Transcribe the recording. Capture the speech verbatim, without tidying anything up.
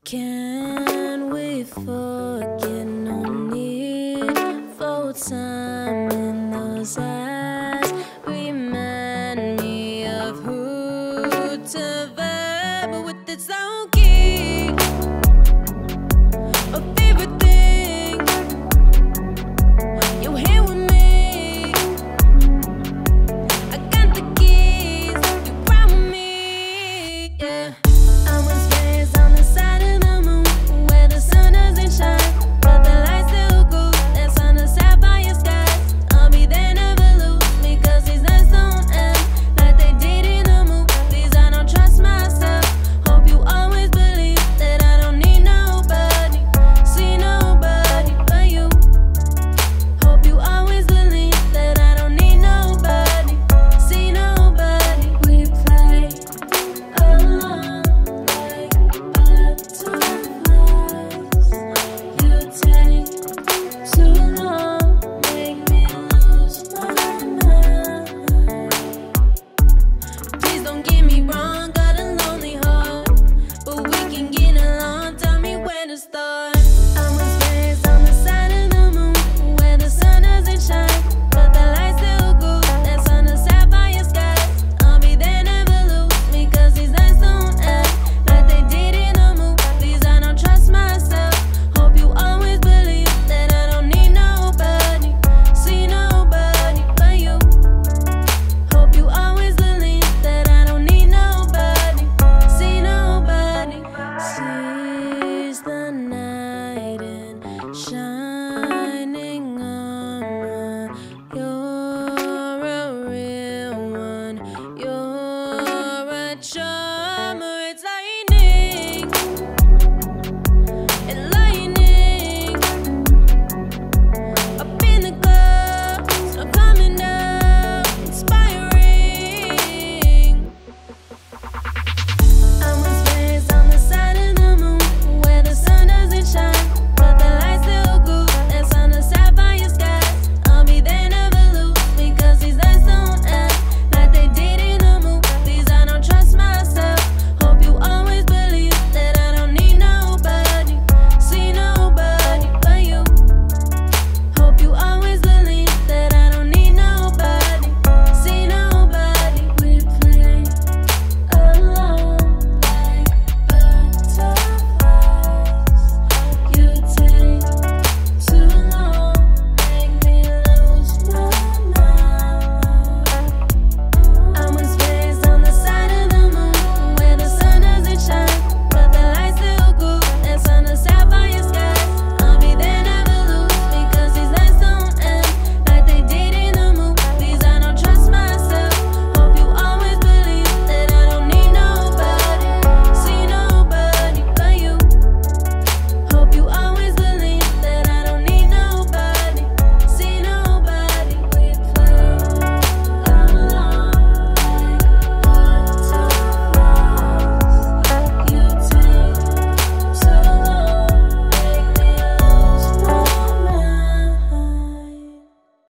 Can we forget? No need for time in those eyes. Remind me of who to vibe with. It's okay. A favorite thing. You're here with me. I got the keys. You ride with me. Yeah. I was